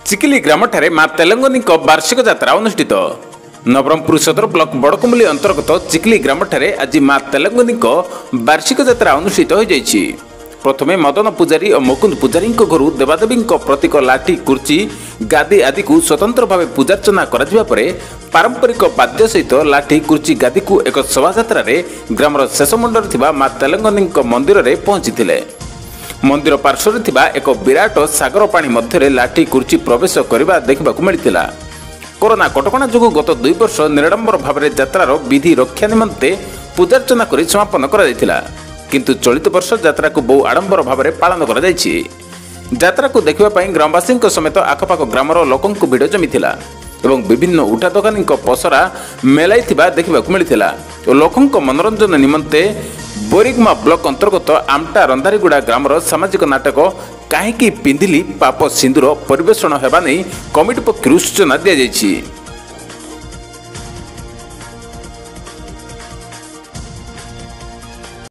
चिकिली ग्रामठारे माँ तेलंगनी वार्षिक यात्रा अनुष्ठित। नवरंगपुर सदर ब्लॉक बड़कुमली अंतर्गत चिकिली ग्रामठारे आज माँ तेलंगनी वार्षिक यात्रा अनुष्ठित हो जाइछि। प्रथमे मदन पूजारी और मुकुंद पूजारी घर देवादेवी प्रतीक लाठी कुर्ची गादी आदि को स्वतंत्र भाव पूजार्चना करा पारंपरिक वाद्य सहित लाठी कुर्ची गादी को एक शोभा ग्रामर शेष मुंडर थिबा माँ तेलंगनी मंदिर में पहुंची। मंदिर पार्श्वर थिबा एक विराट सागर पानी मध्य लाठी कुर्ची प्रवेश करने देखा मिलता। कोरोना कटकणा जो गत 2 वर्ष निराडंबर भाव में यात्रार विधि रक्षा निमंते पूजार्चना कर समापन करा, किंतु चलित वर्ष यात्रा को बहु आडंबर भाव में पालन करा। यात्रा को देखा ग्रामवासी समेत आखपाख ग्रामर लोकों भिड़ जमीला एवं विभिन्न उठा दोकानी पसरा मेलाई देखा मिलता। लोकों मनोरंजन निमंते बोरिगमा ब्लॉक अंतर्गत आमटा रंधारीगुड़ा ग्रामर सामाजिक नाटक काहींकी पिंधिली पाप सिंदूर परिवेषण होगा नहीं कमिटी पक्षर सूचना दी जाइछि।